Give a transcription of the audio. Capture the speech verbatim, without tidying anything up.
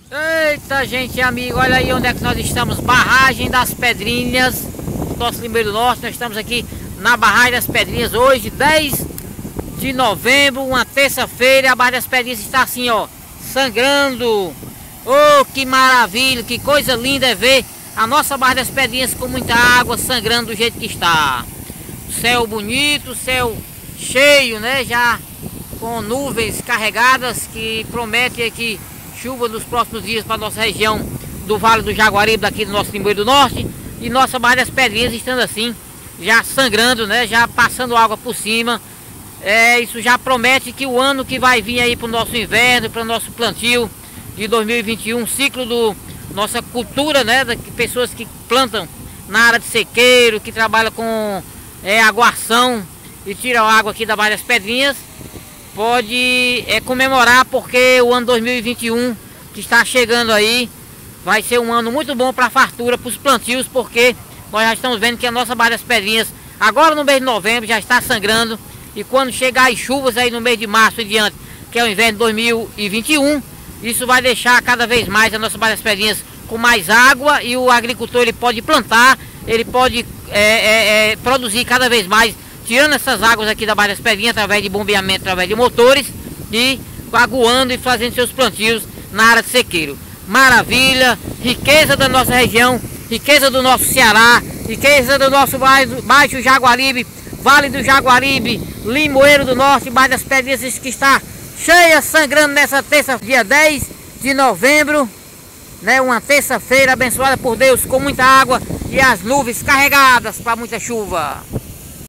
Eita, gente, amigo, olha aí onde é que nós estamos. Barragem das Pedrinhas, nosso Limoeiro do Norte. Nós estamos aqui na Barragem das Pedrinhas hoje, dez de novembro, uma terça-feira. A Barragem das Pedrinhas está assim, ó, sangrando. Oh, que maravilha, que coisa linda é ver a nossa Barragem das Pedrinhas com muita água, sangrando do jeito que está. Céu bonito, céu cheio, né? Já com nuvens carregadas que prometem aqui chuva nos próximos dias para nossa região do Vale do Jaguaribe, daqui do nosso Limoeiro do Norte. E nossa Barra das Pedrinhas estando assim, já sangrando, né? Já passando água por cima. É, isso já promete que o ano que vai vir aí para o nosso inverno, para o nosso plantio de dois mil e vinte e um, ciclo do nossa cultura, né? De pessoas que plantam na área de sequeiro, que trabalham com é, aguação e tiram água aqui da Barra das Pedrinhas. Pode é, comemorar, porque o ano dois mil e vinte e um que está chegando aí vai ser um ano muito bom para a fartura, para os plantios, porque nós já estamos vendo que a nossa Barra das Pedrinhas agora no mês de novembro já está sangrando, e quando chegar as chuvas aí no mês de março e diante, que é o inverno de dois mil e vinte e um, isso vai deixar cada vez mais a nossa Barra das Pedrinhas com mais água, e o agricultor ele pode plantar, ele pode é, é, é, produzir cada vez mais, tirando essas águas aqui da Barra das Pedrinhas através de bombeamento, através de motores, e aguando e fazendo seus plantios na área de sequeiro. Maravilha, riqueza da nossa região, riqueza do nosso Ceará, riqueza do nosso baixo, baixo Jaguaribe, Vale do Jaguaribe, Limoeiro do Norte, Barra das Pedrinhas, que está cheia, sangrando nessa terça, dia dez de novembro, né? Uma terça-feira abençoada por Deus, com muita água e as nuvens carregadas para muita chuva.